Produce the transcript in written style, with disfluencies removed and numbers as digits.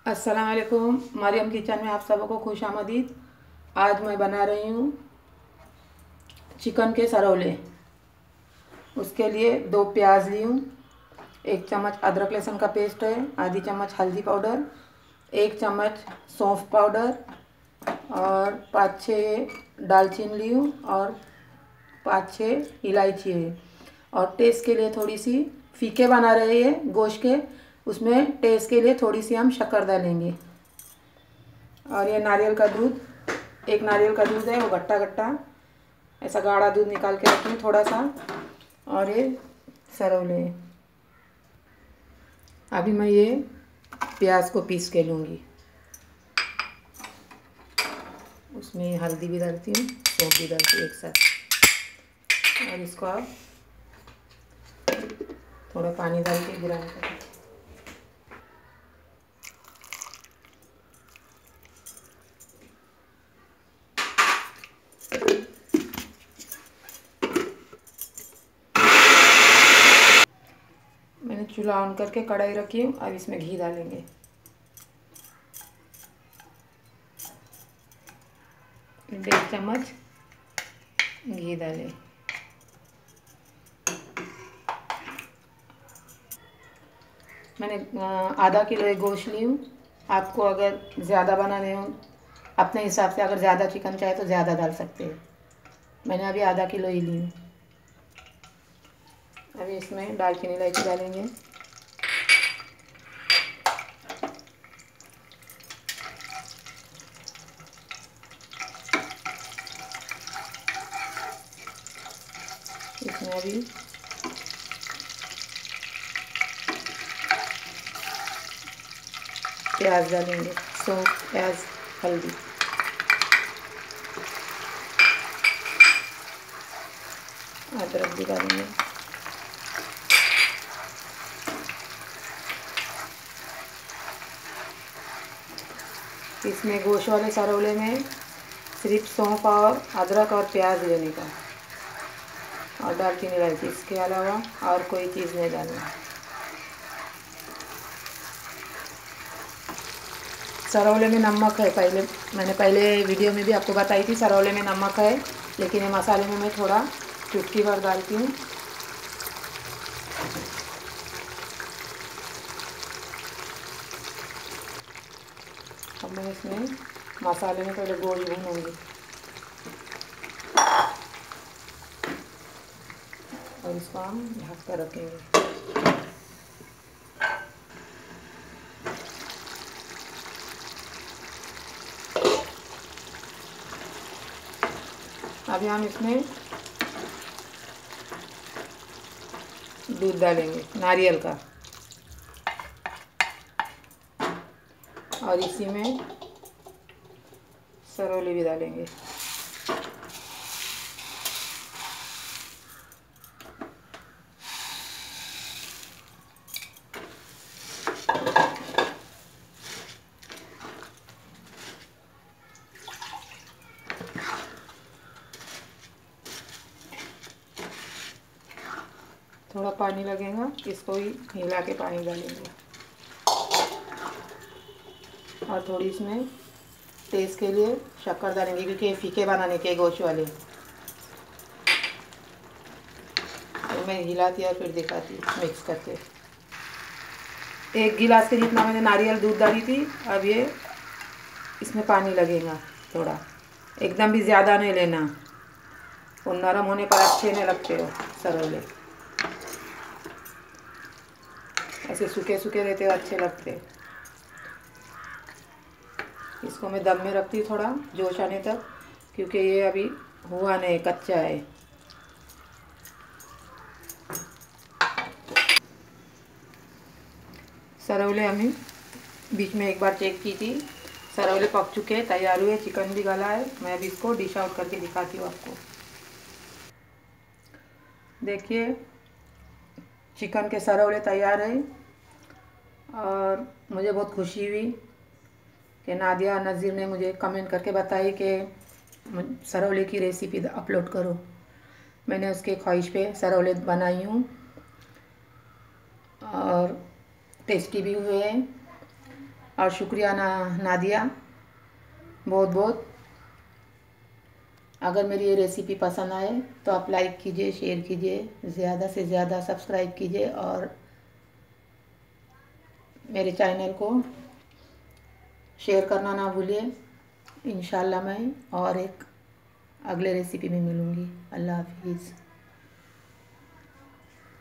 अस्सलाम वालेकुम। मरियम किचन में आप सबको खुश आमदीद। आज मैं बना रही हूँ चिकन के सरौले। उसके लिए 2 प्याज ली हूँ, 1 चम्मच अदरक लहसुन का पेस्ट है, आधी चम्मच हल्दी पाउडर, 1 चम्मच सौंफ पाउडर और 5-6 दालचीनी ली हूँ और 5-6 इलायची है। और टेस्ट के लिए थोड़ी सी फीके बना रहे हैं गोश्त के, उसमें टेस्ट के लिए थोड़ी सी हम शक्कर डालेंगे। और ये नारियल का दूध, 1 नारियल का दूध है, वो गट्टा गट्टा ऐसा गाढ़ा दूध निकाल के रखी हूँ थोड़ा सा। और ये सरौले, अभी मैं ये प्याज को पीस के लूँगी। उसमें हल्दी भी डालती हूँ, सौंफ भी डालती हूँ एक साथ। और इसको आप थोड़ा पानी डाल के ग्राइंड करें। मैंने चूल्हा ऑन करके कढ़ाई रखी हूँ, अब इसमें घी डालेंगे। 1.5 चम्मच घी डालें। मैंने आधा किलो एक गोश्त ली हूँ। आपको अगर ज़्यादा बनाने हो अपने हिसाब से, अगर ज़्यादा चिकन चाहे तो ज़्यादा डाल सकते हैं। मैंने अभी आधा किलो ही ली हूँ। अभी इसमें दालचीनी इलायची डालेंगे। इसमें अभी प्याज डालेंगे, सौंफ, प्याज, हल्दी। अदरक भी डालेंगे। इसमें गोश्त वाले सरौले में सिर्फ सौंफ और अदरक और प्याज लेने का और दालचीनी इलायची, इसके अलावा और कोई चीज़ नहीं डालना। सरौले में नमक है, मैंने पहले वीडियो में भी आपको बताई थी सरौले में नमक है, लेकिन ये मसाले में मैं थोड़ा चुटकी भर डालती हूँ। अब मैं इसमें मसाले में पहले गोश्त भूनूंगी और इसको हम ढक कर रखेंगे। अभी हम इसमें दूध डालेंगे नारियल का और इसी में सरौली भी डालेंगे। थोड़ा पानी लगेगा, इसको ही हिला के पानी डालेंगे। और थोड़ी इसमें टेस्ट के लिए शक्कर डालेंगे, क्योंकि ये फीके बनाने के गोश्त वाले। तो मैं हिलाती और फिर दिखाती मिक्स करके। 1 गिलास के जितना मैंने नारियल दूध डाली थी। अब ये इसमें पानी लगेगा थोड़ा, एकदम भी ज़्यादा नहीं लेना, वो नरम होने पर अच्छे नहीं लगते हो सरौले। ऐसे सूखे सूखे रहते हो अच्छे लगते। इसको मैं दम में रखती हूँ थोड़ा जोश आने तक, क्योंकि ये अभी हुआ नहीं, कच्चा है। सरौले हमें बीच में एक बार चेक की थी, सरौले पक चुके हैं, तैयार हुए, चिकन भी गला है। मैं अभी इसको डिश आउट करके दिखाती हूँ आपको। देखिए चिकन के सरौले तैयार है। और मुझे बहुत खुशी हुई कि नादिया नज़ीर ने मुझे कमेंट करके बताई कि सरौले की रेसिपी अपलोड करो। मैंने उसके ख्वाहिश पे सरौले बनाई हूँ और टेस्टी भी हुए हैं। और शुक्रिया नादिया, बहुत बहुत। अगर मेरी ये रेसिपी पसंद आए तो आप लाइक कीजिए, शेयर कीजिए, ज़्यादा से ज़्यादा सब्सक्राइब कीजिए और मेरे चैनल को शेयर करना ना भूलिए। इंशाल्लाह मैं और एक अगले रेसिपी में मिलूँगी। अल्लाह हाफिज़।